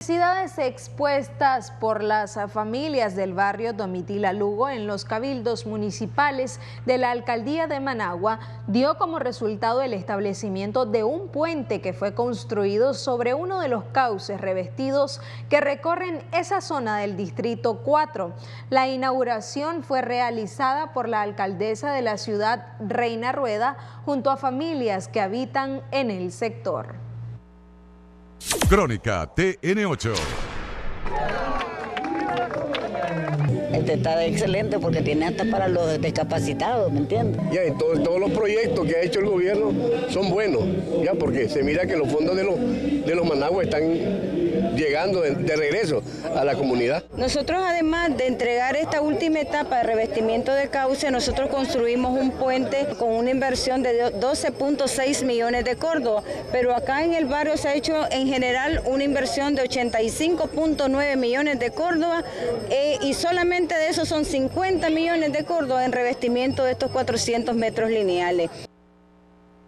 Necesidades expuestas por las familias del barrio Domitila Lugo en los cabildos municipales de la alcaldía de Managua dio como resultado el establecimiento de un puente que fue construido sobre uno de los cauces revestidos que recorren esa zona del distrito 4. La inauguración fue realizada por la alcaldesa de la ciudad, Reina Rueda, junto a familias que habitan en el sector. Crónica TN8. Este está excelente porque tiene hasta para los discapacitados, ¿me entiendes? Ya, todos los proyectos que ha hecho el gobierno son buenos, ya, porque se mira que los fondos de los Managua están llegando de regreso a la comunidad. Nosotros, además de entregar esta última etapa de revestimiento de cauce, nosotros construimos un puente con una inversión de 12.6 millones de córdobas, pero acá en el barrio se ha hecho en general una inversión de 85.9 millones de córdobas y solamente de eso son 50 millones de córdobas en revestimiento de estos 400 metros lineales.